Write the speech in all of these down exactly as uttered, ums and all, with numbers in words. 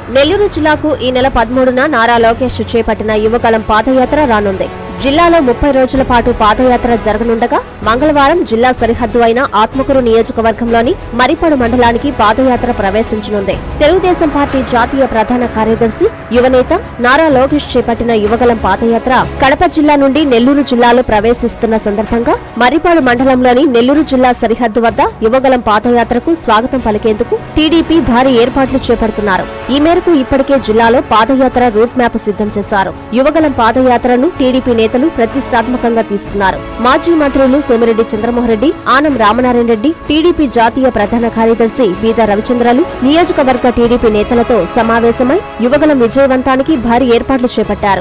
నెల్లూరు జిల్లాకు ఈ నెల పదమూడున నారా లోకేష్ చేపట్టిన యువగళం పాదయాత్ర రానుంది. జిల్లాలో ముప్పై రోజుల పాటు పాదయాత్ర జరగనుండగా మంగళవారం జిల్లా సరిహద్దు అయిన ఆత్మకూరు నియోజకవర్గంలోని మరిపాడు మండలానికి పాదయాత్ర ప్రవేశించనుంది. తెలుగుదేశం పార్టీ జాతీయ ప్రధాన కార్యదర్శి యువనేత నారా లోకేష్ చేపట్టిన యువగళం పాదయాత్ర కడప జిల్లా నుండి నెల్లూరు జిల్లాలో ప్రవేశిస్తున్న సందర్భంగా మరిపాడు మండలంలోని నెల్లూరు జిల్లా సరిహద్దు వద్ద యువగళం పాదయాత్రకు స్వాగతం పలికేందుకు టీడీపీ భారీ ఏర్పాట్లు చేపడుతున్నారు. ఈ మేరకు ఇప్పటికే జిల్లాలో పాదయాత్ర రూట్ మ్యాప్ సిద్ధం చేశారు. యువగళం పాదయాత్రను టీడీపీ నేతలు ప్రతిష్టాత్మకంగా తీసుకున్నారు. మాజీ మంత్రులు సోమిరెడ్డి చంద్రమోహన్రెడ్డి, ఆనం రామనారాయణ రెడ్డి, టీడీపీ జాతీయ ప్రధాన కార్యదర్శి బీదా రవిచంద్రలు నియోజకవర్గ టీడీపీ నేతలతో సమావేశమై యువగళం విజయవంతానికి భారీ ఏర్పాట్లు చేపట్టారు.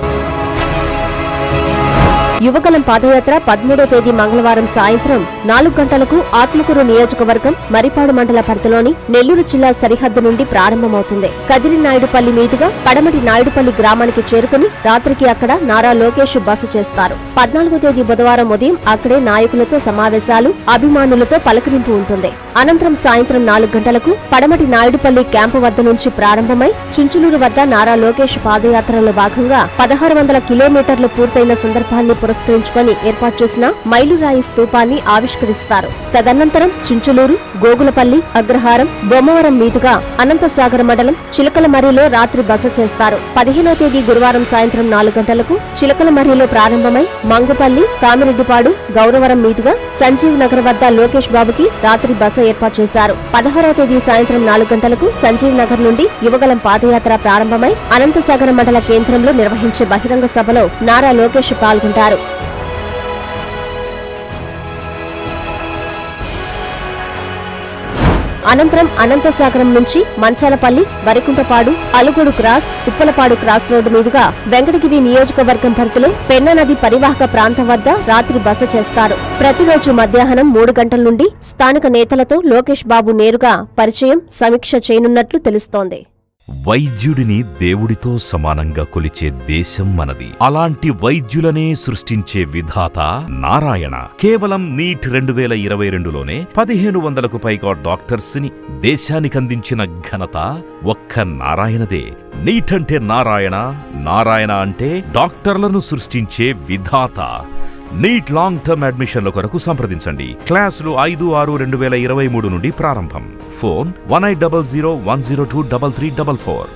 యువగళం పాదయాత్ర పదమూడో తేదీ మంగళవారం సాయంత్రం నాలుగు గంటలకు ఆత్మకూరు నియోజకవర్గం మరిపాడు మండల పరిధిలోని నెల్లూరు జిల్లా సరిహద్దు నుండి ప్రారంభమవుతుంది. కదిరి నాయుడుపల్లి మీదుగా పడమటి నాయుడుపల్లి గ్రామానికి చేరుకుని రాత్రికి అక్కడ నారా లోకేష్ బస చేస్తారు. పద్నాలుగో తేదీ బుధవారం ఉదయం అక్కడే నాయకులతో సమావేశాలు, అభిమానులతో పలకరింపు ఉంటుంది. అనంతరం సాయంత్రం నాలుగు గంటలకు పడమటి నాయుడుపల్లి క్యాంపు వద్ద నుంచి ప్రారంభమై చుంచులూరు వద్ద నారా లోకేష్ పాదయాత్రలో భాగంగా పదహారు వందల కిలోమీటర్లు పూర్తయిన సందర్భాన్ని పురస్కరించుకొని ఏర్పాటు చేసిన మైలురాయి స్తూపాన్ని ఆవిష్కరిస్తారు. తదనంతరం చుంచులూరు, గోగులపల్లి, అగ్రహారం, బొమ్మవరం మీదుగా అనంతసాగర్ మండలం చిలకలమర్రిలో రాత్రి బస చేస్తారు. పదిహేనో తేదీ గురువారం సాయంత్రం నాలుగు గంటలకు చిలకలమర్రిలో ప్రారంభమై మంగుపల్లి, కామిరెడ్డిపాడు, గౌరవరం మీదుగా సంజీవ్ నగర్ వద్ద లోకేష్ బాబుకి రాత్రి బస ఏర్పాటు చేశారు. పదహారవ తేదీ సాయంత్రం నాలుగు గంటలకు సంజీవ్ నగర్ నుండి యువగళం పాదయాత్ర ప్రారంభమై అనంతసాగర్ మండల కేంద్రంలో నిర్వహించే బహిరంగ సభలో నారా లోకేష్ పాల్గొంటారు. అనంతరం అనంతసాగరం నుంచి Manchalapalli, Varikuntapadu, Alugodu cross, Uppalapadu cross road మీదుగా వెంకటగిరి నియోజకవర్గం పరిధిలో పెన్నా నది పరివాహక ప్రాంతం వద్ద రాత్రి బస చేస్తారు. ప్రతిరోజు మధ్యాహ్నం మూడు గంటల నుండి స్థానిక నేతలతో లోకేష్ బాబు నేరుగా పరిచయం, సమీక్ష చేయనున్నట్లు తెలుస్తోంది. వైద్యుడిని దేవుడితో సమానంగా కొలిచే దేశం మనది. అలాంటి వైద్యులనే సృష్టించే విధాత నారాయణ. కేవలం నీట్ రెండు వేల ఇరవై రెండులోనే పదిహేను వందలకు పైగా డాక్టర్స్ ని దేశానికందించిన ఘనత ఒక్క నారాయణదే. నీట్ అంటే నారాయణ, నారాయణ అంటే డాక్టర్లను సృష్టించే విధాత. నీట్ లాంగ్ టర్మ్ అడ్మిషన్ల కొరకు సంప్రదించండి. క్లాసులు ఐదు ఆరు రెండు వేల ఇరవై మూడు నుండి ప్రారంభం. Phone one eight double zero one zero two double three double four.